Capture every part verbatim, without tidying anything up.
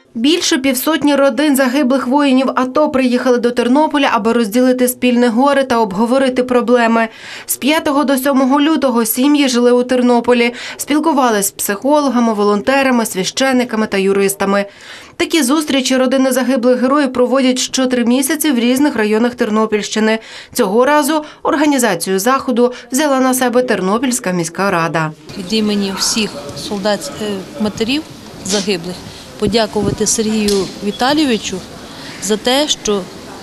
Більше півсотні родин загиблих воїнів АТО приїхали до Тернополя, аби розділити спільне горе та обговорити проблеми. З п'ятого до сьомого лютого сім'ї жили у Тернополі, спілкувалися з психологами, волонтерами, священниками та юристами. Такі зустрічі родини загиблих героїв проводять що три місяці в різних районах Тернопільщини. Цього разу організацію заходу взяла на себе Тернопільська міська рада. Від імені всіх солдат, матерів загиблих подякувати Сергію Віталійовичу за те, що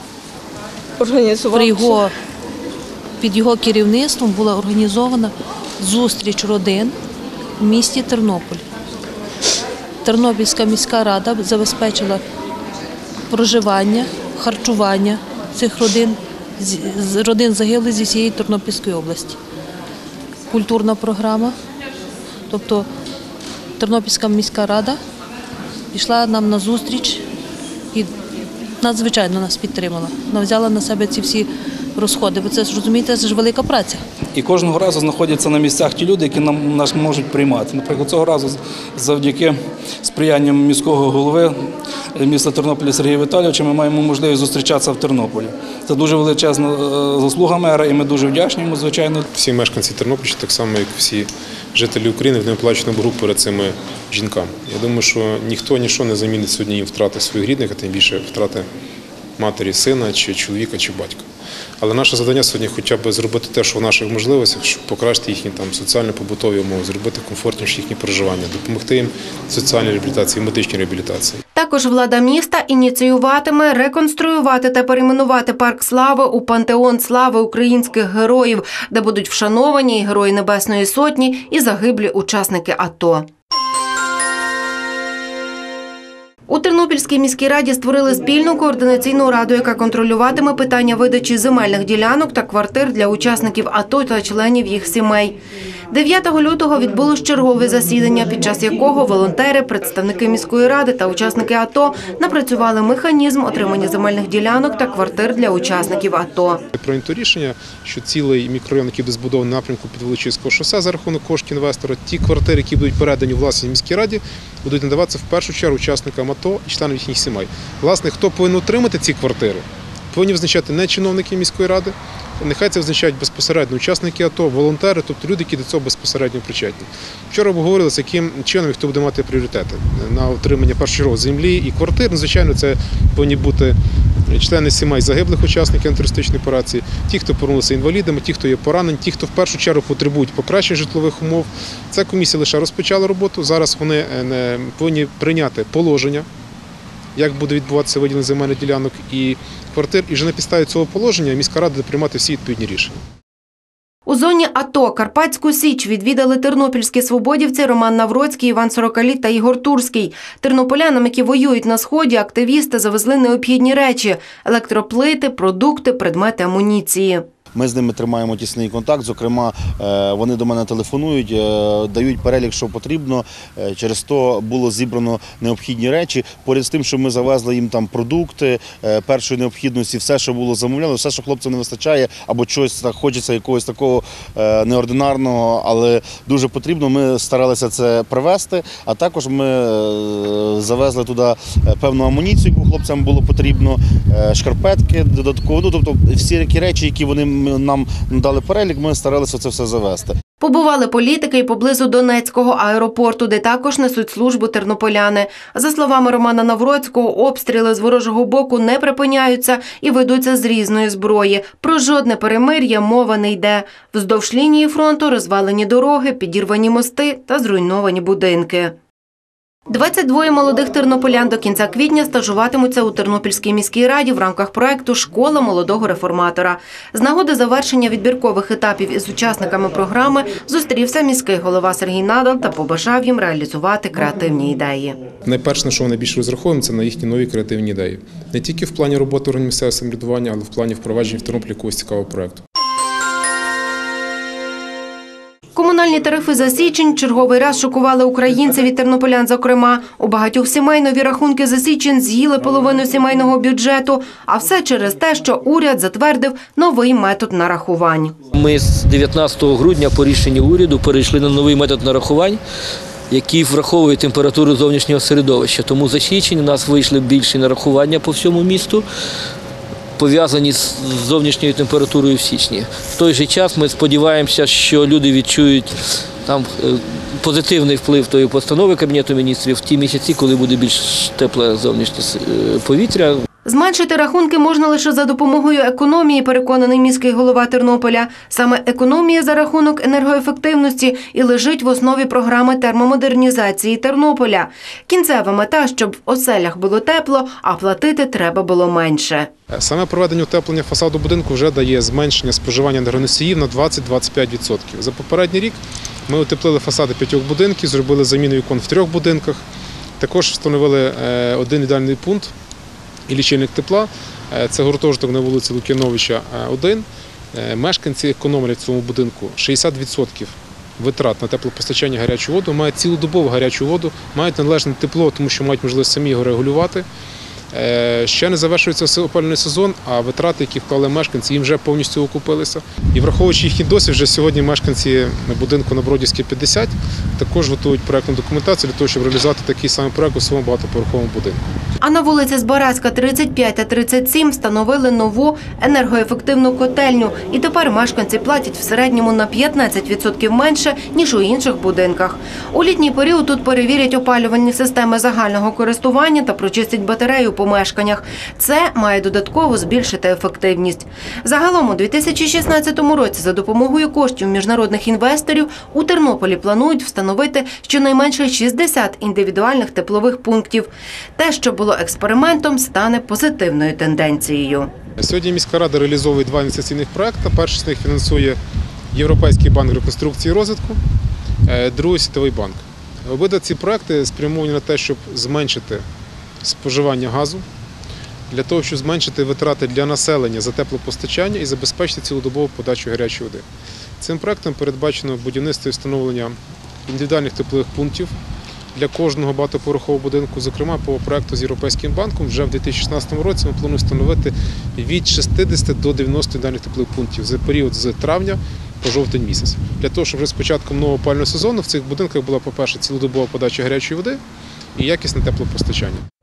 при його, під його керівництвом була організована зустріч родин в місті Тернополь. Тернопільська міська рада забезпечила проживання, харчування цих родин, родин загиблих зі всієї Тернопільської області. Культурна програма, тобто Тернопільська міська рада пішла нам на зустріч і надзвичайно нас підтримала. Вона взяла на себе ці всі розходи, бо це ж, розумієте, це ж велика праця. І кожного разу знаходяться на місцях ті люди, які нам, нас можуть приймати. Наприклад, цього разу завдяки сприянням міського голови міста Тернополя Сергія Віталійовича ми маємо можливість зустрічатися в Тернополі. Це дуже величезна заслуга мера і ми дуже вдячні йому, звичайно. Всі мешканці Тернопільщини, так само як всі жителі України, вони плачуть на боргу перед цими жінками. Я думаю, що ніхто нічого не замінить сьогодні їм втрати своїх рідних, а тим більше втрати матері, сина, чи чоловіка, чи батька. Але наше завдання сьогодні хоча б зробити те, що в наших можливостях, щоб покращити їхні там соціально-побутові умови, зробити комфортніше їхні проживання, допомогти їм в соціальній реабілітації, медичній реабілітації. Також влада міста ініціюватиме реконструювати та перейменувати парк слави у пантеон слави українських героїв, де будуть вшановані і Герої Небесної Сотні, і загиблі учасники АТО. У Тернопільській міській раді створили спільну координаційну раду, яка контролюватиме питання видачі земельних ділянок та квартир для учасників АТО та членів їх сімей. дев'ятого лютого відбулось чергове засідання, під час якого волонтери, представники міської ради та учасники АТО напрацювали механізм отримання земельних ділянок та квартир для учасників АТО. Прийнято рішення, що цілий мікрорайон, який буде збудований на напрямку Підволочиського шосе за рахунок коштів інвестора, ті квартири, які будуть передані у власність міській раді, будуть надаватися в першу чергу учасникам АТО і членам їхніх сімей. Власне, хто повинен отримати ці квартири, повинні визначати не чиновники міської ради, нехай це визначають безпосередньо учасники АТО, волонтери, тобто люди, які до цього безпосередньо причетні. Вчора обговорили, з яким чином і хто буде мати пріоритети на отримання першочергово землі і квартир. Ну, звичайно, це повинні бути члени сімей загиблих учасників антитерористичної операції, ті, хто повернулися інвалідами, ті, хто є поранені, ті, хто в першу чергу потребують покращення житлових умов. Ця комісія лише розпочала роботу, зараз вони повинні прийняти положення, як буде відбуватися виділення земельних ділянок і квартир, і вже на підставі цього положення міська рада буде приймати всі відповідні рішення. У зоні АТО Карпатську Січ відвідали тернопільські свободівці Роман Навроцький, Іван Сорокаліт та Ігор Турський. Тернополянам, які воюють на Сході, активісти завезли необхідні речі – електроплити, продукти, предмети амуніції. Ми з ними тримаємо тісний контакт, зокрема, вони до мене телефонують, дають перелік, що потрібно. Через то було зібрано необхідні речі. Поряд з тим, що ми завезли їм там продукти першої необхідності, все, що було замовлено, все, що хлопцям не вистачає, або щось так хочеться якогось такого неординарного, але дуже потрібно, ми старалися це привезти. А також ми завезли туди певну амуніцію, яку хлопцям було потрібно, шкарпетки додатково, ну, тобто всі такі речі, які вони нам дали перелік, ми старалися це все завести. Побували політики і поблизу Донецького аеропорту, де також несуть службу тернополяни. За словами Романа Навроцького, обстріли з ворожого боку не припиняються і ведуться з різної зброї. Про жодне перемир'я мова не йде. Вздовж лінії фронту розвалені дороги, підірвані мости та зруйновані будинки. двадцять двоє молодих тернополян до кінця квітня стажуватимуться у Тернопільській міській раді в рамках проєкту «Школа молодого реформатора». З нагоди завершення відбіркових етапів із учасниками програми зустрівся міський голова Сергій Надал та побажав їм реалізувати креативні ідеї. Найперше, на що ми найбільше розраховуємо, це на їхні нові креативні ідеї. Не тільки в плані роботи органів місцевого самоврядування, але в плані впровадження в Тернополі якогось цікавого проєкту. Комунальні тарифи за січень черговий раз шокували українців і тернополян зокрема. У багатьох сімей нові рахунки за січень з'їли половину сімейного бюджету, а все через те, що уряд затвердив новий метод нарахувань. Ми з дев'ятнадцятого грудня по рішенню уряду перейшли на новий метод нарахувань. який враховує температуру зовнішнього середовища. Тому за січень у нас вийшли більші нарахування по всьому місту, пов'язані з зовнішньою температурою в січні. В той же час ми сподіваємося, що люди відчують там е, позитивний вплив тої постанови Кабінету міністрів в ті місяці, коли буде більш тепле зовнішнє е, повітря. Зменшити рахунки можна лише за допомогою економії, переконаний міський голова Тернополя. Саме економія за рахунок енергоефективності і лежить в основі програми термомодернізації Тернополя. Кінцева мета, щоб в оселях було тепло, а платити треба було менше. Саме проведення утеплення фасаду будинку вже дає зменшення споживання енергоносіїв на двадцять - двадцять п'ять відсотків. За попередній рік ми утеплили фасади п'ятьох будинків, зробили заміну вікон в трьох будинках. Також встановили один ідеальний пункт і лічильник тепла. Це гуртожиток на вулиці Лук'яновича, один. Мешканці економлять в цьому будинку шістдесят відсотків витрат на теплопостачання, гарячу воду, мають цілодобову гарячу воду, мають належне тепло, тому що мають можливість самі його регулювати. Ще не завершується опалювальний сезон, а витрати, які вклали мешканці, їм вже повністю окупилися. І враховуючи їхній досвід, вже сьогодні мешканці будинку на Бродівській п'ятдесят також готують проєктну документацію для того, щоб реалізувати такий самий проєкт у своєму багатоповерховому будинку. А на вулиці Збаразька, тридцять п'ять та тридцять сім встановили нову енергоефективну котельню. І тепер мешканці платять в середньому на п'ятнадцять відсотків менше, ніж у інших будинках. У літній період тут перевірять опалювальні системи загального користування та прочистять батарею у помешканнях. Це має додатково збільшити ефективність. Загалом у дві тисячі шістнадцятому році за допомогою коштів міжнародних інвесторів у Тернополі планують встановити щонайменше шістдесят індивідуальних теплових пунктів. Те, що було експериментом, стане позитивною тенденцією. Сьогодні міська рада реалізовує два інвестиційних проекти. Перший з них фінансує Європейський банк реконструкції і розвитку, другий – Світовий банк. Обидва ці проекти спрямовані на те, щоб зменшити споживання газу, для того, щоб зменшити витрати для населення за теплопостачання і забезпечити цілодобову подачу гарячої води. Цим проектом передбачено будівництво і встановлення індивідуальних теплових пунктів для кожного багатоповерхового будинку. Зокрема, по проекту з Європейським банком вже в дві тисячі шістнадцятому році ми плануємо встановити від шістдесяти до дев'яноста індивідуальних теплових пунктів за період з травня по жовтень місяць. Для того, щоб вже з початком нового опалювального сезону в цих будинках була, по-перше, цілодобова подача гарячої води і якісне теплопостачання.